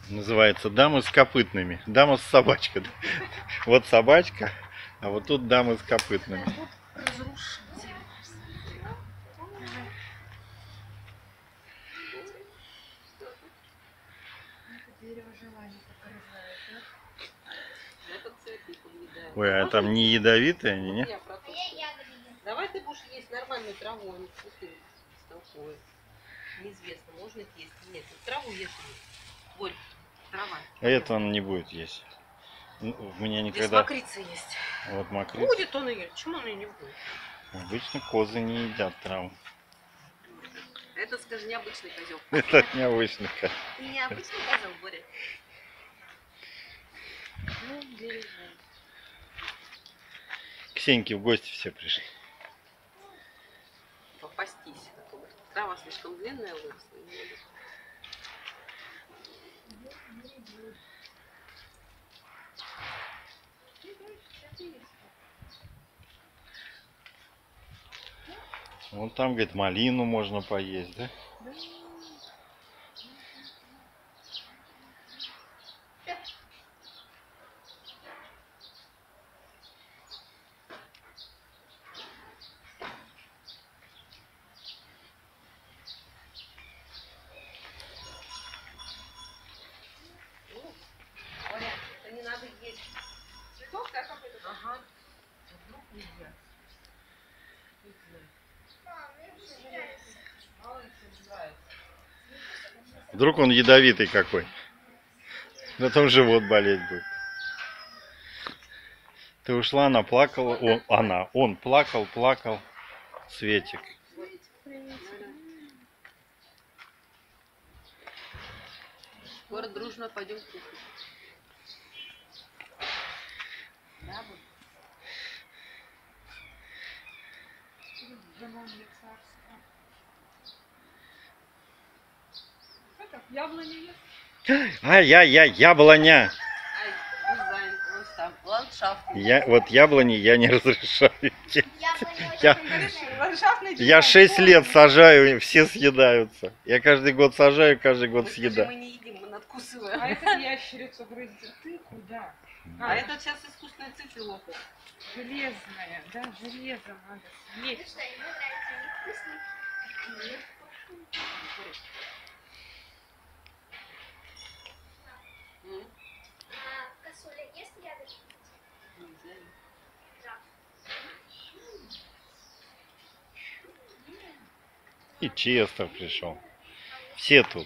Называется «Дамы с копытными». Дама с собачкой. Вот собачка, а вот тут дамы с копытными. Ой, а там не ядовитые они, не? Давай ты будешь есть нормальную траву, а не цветы бестолковые. Неизвестно, можно есть. Нет, траву ешь. Вот, трава. А это он не будет есть. У меня никогда... Здесь мокрица есть. Вот мокрица. Будет он ее. Почему он ее не будет? Обычно козы не едят траву. Это, скажи, необычный козел. Это необычный козел. Ты необычный козел, Боря. К Сеньке в гости все пришли. Попастись. Трава слишком длинная выросла. Вон там, говорит, малину можно поесть, да? Боря, это не надо есть. Цветок, да, какой-то? Ага. Вдруг нельзя. Вдруг он ядовитый какой. Потом живот болеть будет. Ты ушла, она плакала. Он плакал. Светик. Скоро дружно пойдем кушать. Да, будет? Яблони есть? Яблоня. Ай, дизайн, ландшафт. Вот яблони я не разрешаю. Ландшафтный Я 6 лет сажаю, все съедаются. Я каждый год сажаю, каждый год Мы съедаю. не едим, мы надкусываем. А этот ящерицу грызет. Ты куда? А это сейчас искусственные цифры лопают. Железная, да, железо надо съесть. Косуля ест ягодки? И Честер пришел. Все тут.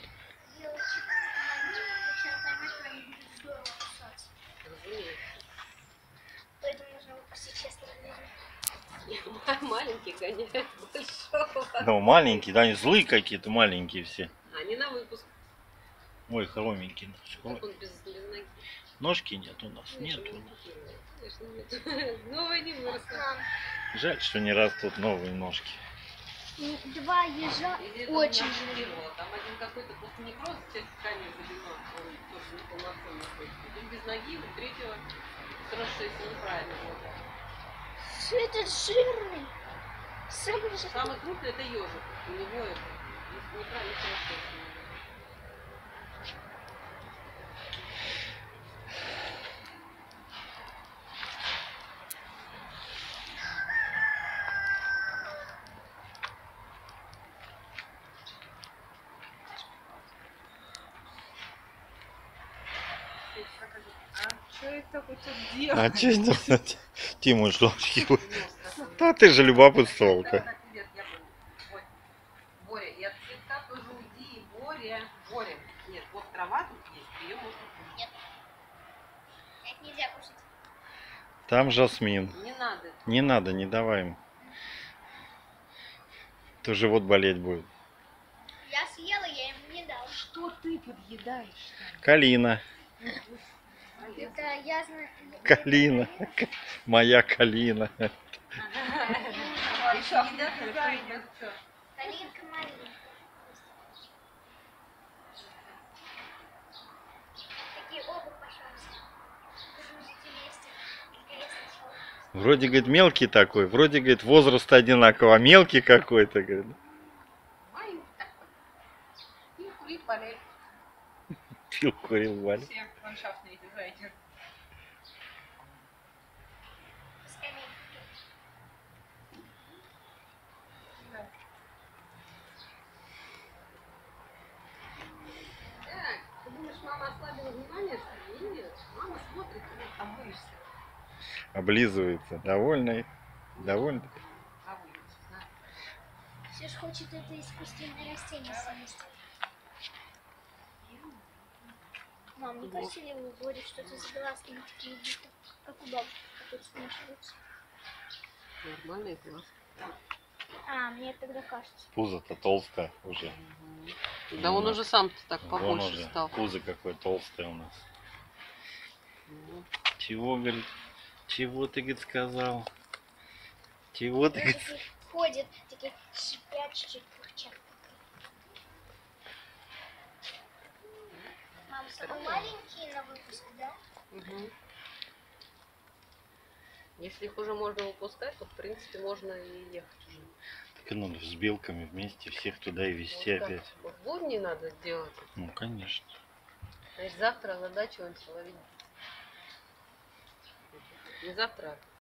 Поэтому нужно укусить Честера. Маленький гоняет большого. Ну, маленькие, да, они злые какие-то, маленькие все. Они на выпуск. Ой, хроменький. Как он без ноги? Ножки нет у нас, нет у нас. Конечно, нет. Новая не выросла. Жаль, что не растут новые ножки. Два ежа очень живо. Там один какой-то просто некроз, часть ткани забила, он тоже неполноценный находится. Один без ноги, у третьего сросшееся неправильно. Все это жирный. Самый крупный это ежик. У него это неправильно сросшееся. Что это такое тут делать? А что это? Тиму ложки. Да ты же любопытствовал-ка. Боря, и от цветка тоже уйди, Боря. Боря. Нет, вот трава тут есть, ее можно кушать. Нет. Это нельзя кушать. Там жасмин. Не надо. Не надо, не давай ему. То живот болеть будет. Я съела, я ему не дал. Что ты подъедаешь? Калина. Это я знаю. Калина. Моя калина. Калинка малинка. Такие оба, пожалуйста. Дружите вместе. Интересно, что? Вроде, говорит, мелкий такой. Вроде, говорит, возраст одинаково. А мелкий какой-то, говорит. Маленький такой. И кури полей. Пил, курил, Валя. Все ландшафтные дизайнеры. Скамейка. Да. Так, ты думаешь, мама ослабила внимание, что ли? Нет, мама смотрит, ты обмышься. Облизывается. Довольный. Довольный. Обмышься, да. Все ж хочет это искусственное растение съесть. Мам, не кажется ли вы говорите что-то с глазками такие будто, как у бабушки, которые смешиваются? Нормальный глаз. А, мне тогда кажется. Пузо-то толстое уже. Да он уже сам-то так Вон побольше уже. стал. Пузо какое толстое у нас. Ну, Чего, говорит? Чего ты, говорит, сказал? Чего ты, Они говорит? такие ходят, такие шипят, чуть-чуть пухчат. Мам, самые маленькие на выпуск, да? Мгм. Если их уже можно выпускать, то в принципе можно и ехать уже. Так и надо с белками вместе всех туда и везти Вот так. опять. Вот в будни надо сделать. Ну, конечно. Значит, завтра задача он ловить. Не завтра,